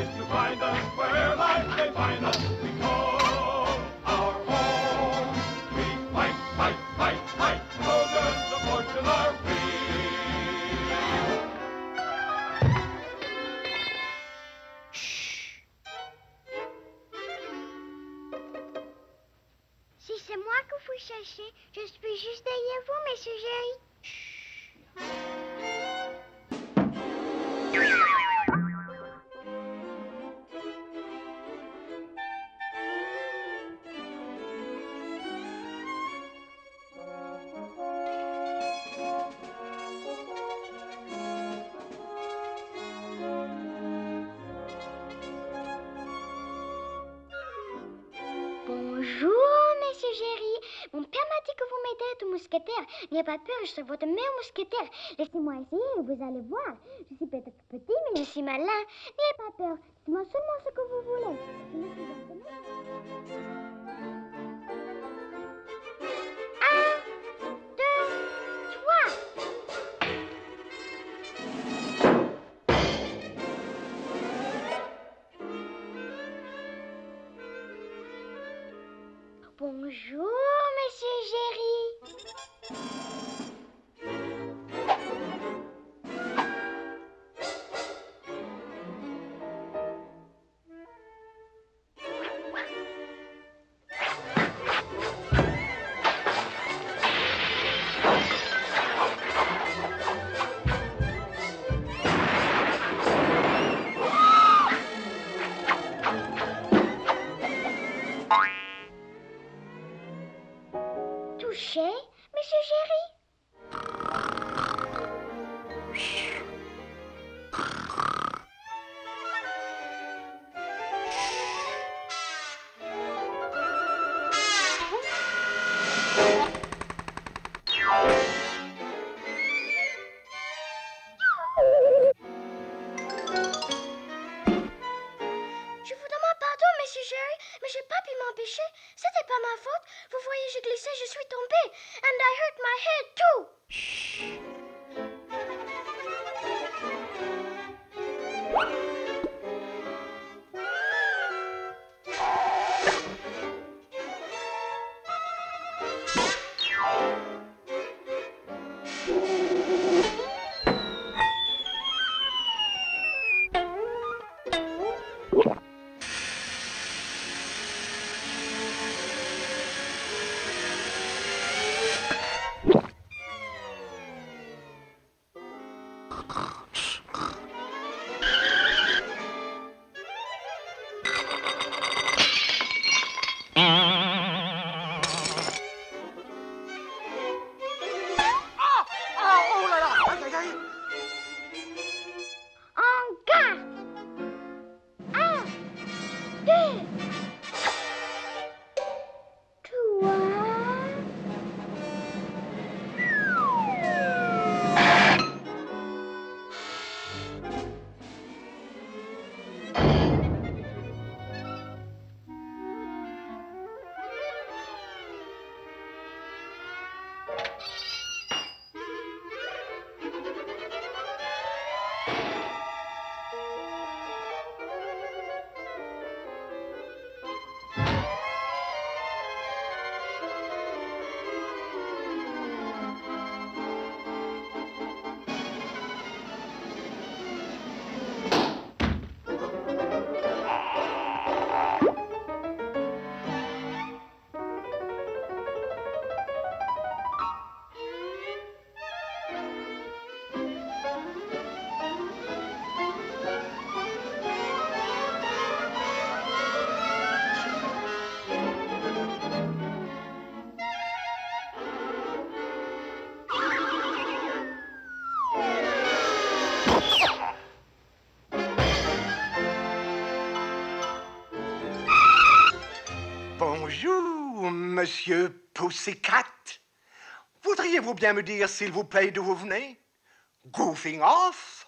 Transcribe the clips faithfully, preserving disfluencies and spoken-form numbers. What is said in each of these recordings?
place to find us. Where life may find us, we call our home. We fight, fight, fight, fight. Soldiers of fortune are we. Si c'est moi que vous cherchez, je suis juste derrière vous, Monsieur Jerry. Mon père m'a dit que vous m'aidez à être mousquetaire. N'ayez pas peur, je serai votre meilleur mousquetaire. Laissez-moi essayer et vous allez voir. Je suis peut-être petit, mais je suis malin. N'ayez pas peur. Dites-moi seulement ce que vous voulez. Je me suis Un, deux, trois. Bonjour, Monsieur Jerry. Touché, Monsieur Jerry? Je vous demande pardon, Monsieur Jerry, mais j'ai pas pu m'empêcher. C'était pas ma faute. Vous voyez, j'ai glissé, je suis tombée. And I hurt my head too. Bonjour, Monsieur Pussycat. Voudriez-vous bien me dire, s'il vous plaît, d'où vous venez? Goofing off?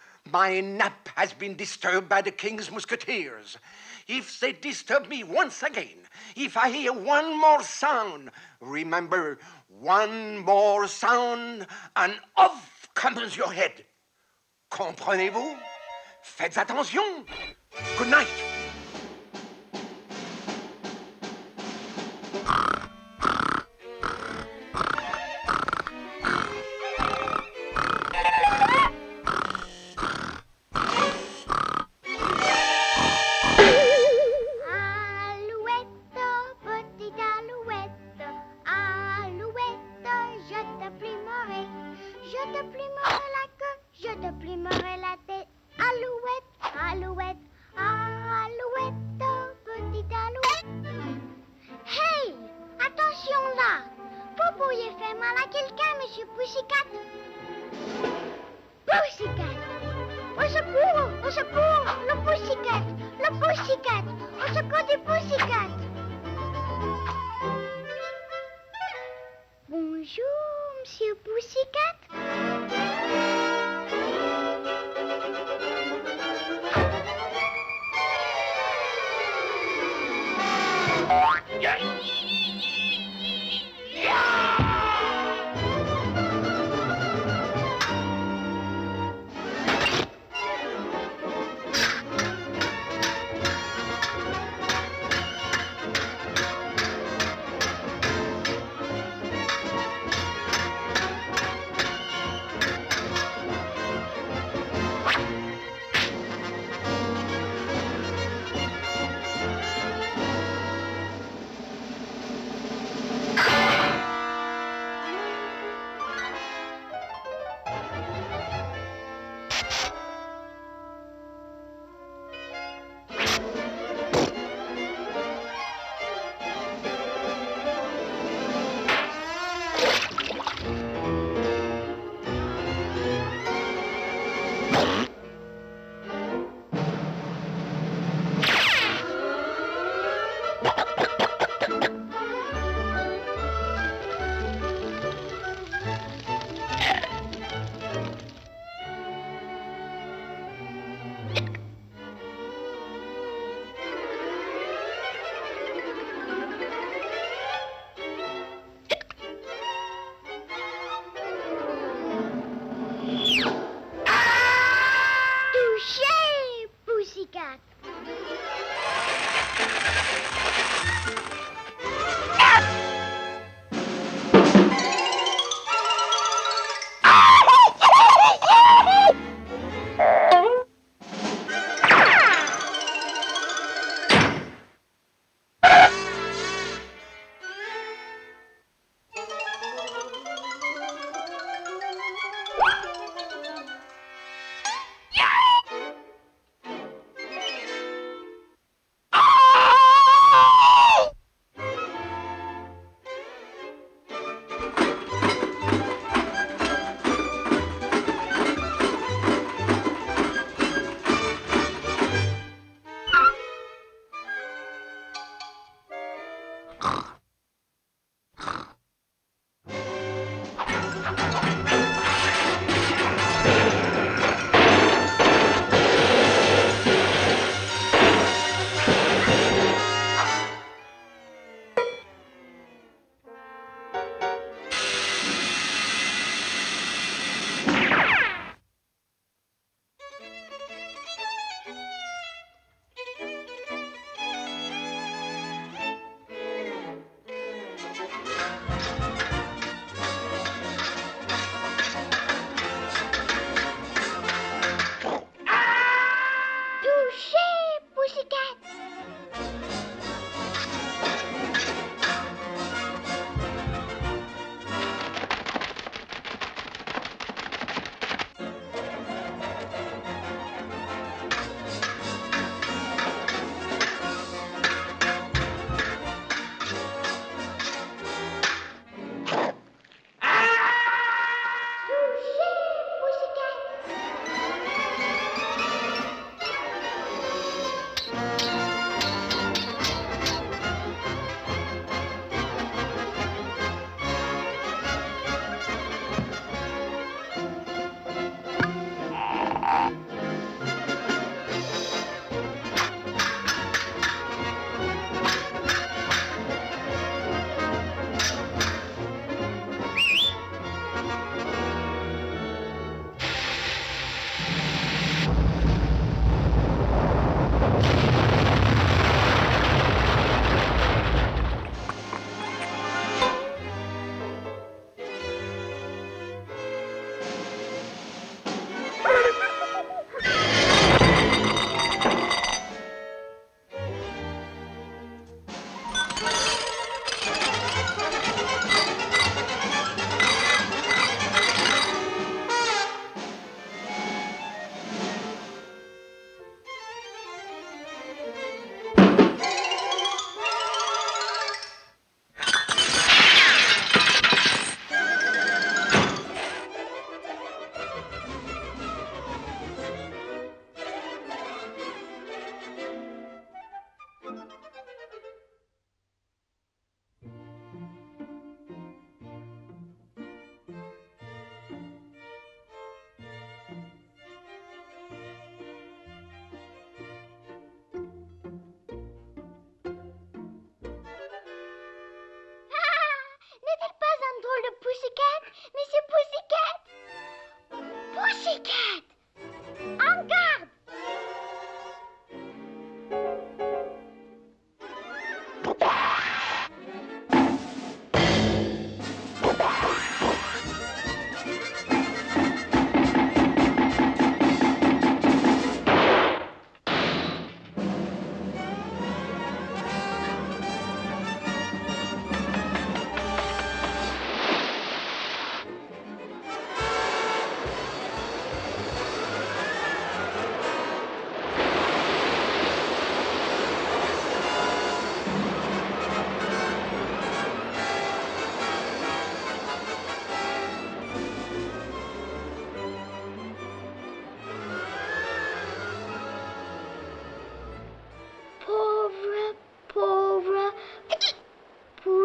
My nap has been disturbed by the King's Musketeers. If they disturb me once again, if I hear one more sound, remember, one more sound, and off comes your head. Comprenez-vous? Faites attention. Good night.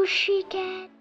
Pussycat.